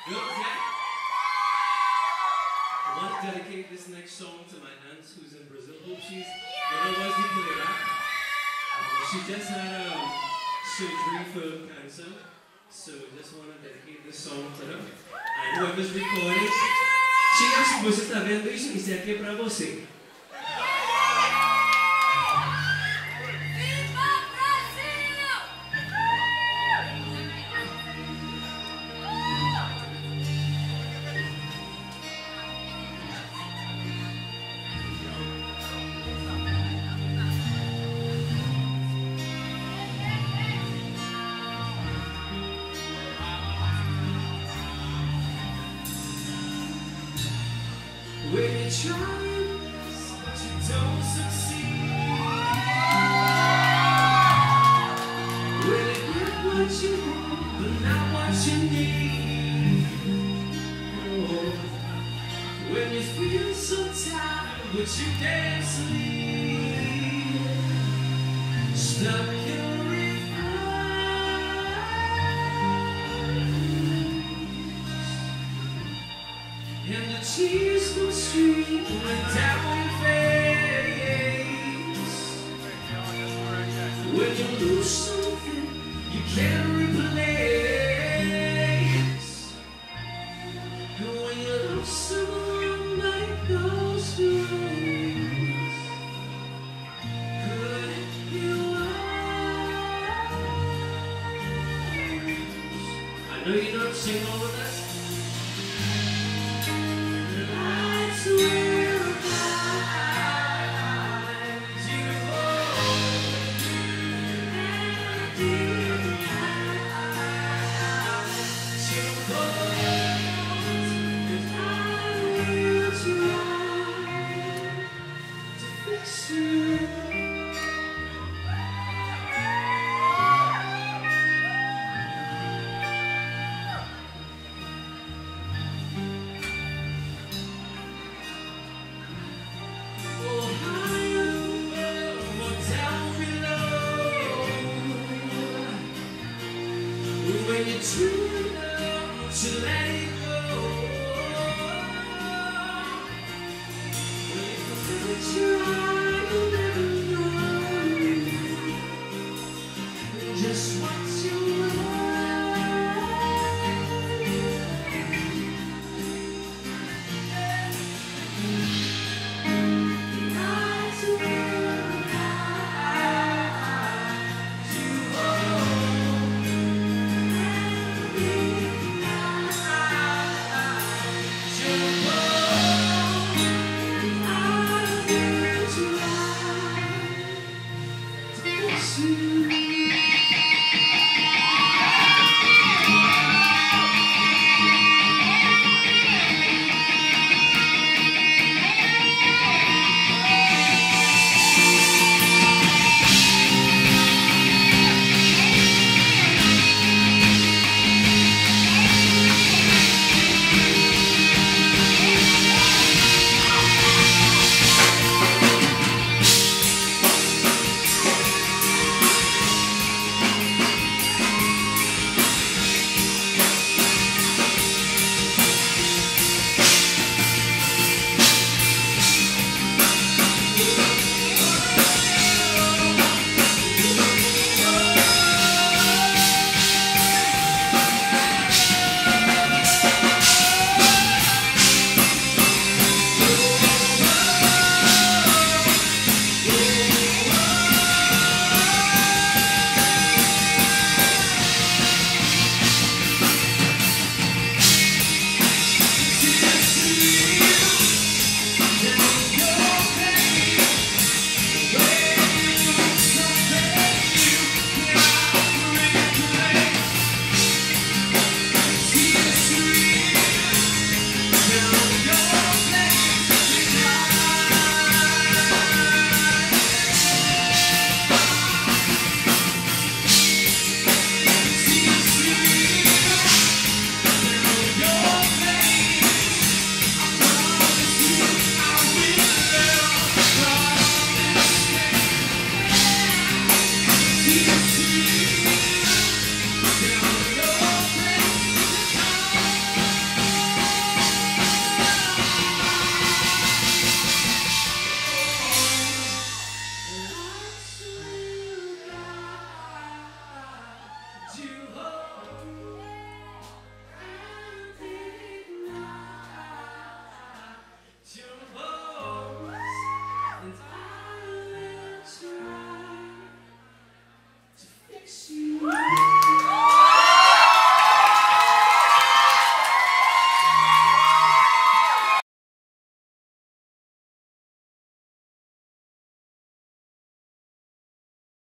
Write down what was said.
Okay. I want to dedicate this next song to my aunt who's in Brazil. Hope she's otherwise we play it up. She just had surgery for cancer, so just want to dedicate this song to her. And whoever's recording, Tia, se você está vendo isso aqui é para você. When you try, but you don't succeed. When you get what you want, but not what you need. Oh, when you feel so tired, but you can't sleep. Stuck in and the tears go stream down your face. When you lose something you can't replace, and when you love someone like those ways, could it be wise? I know you don't sing all of that.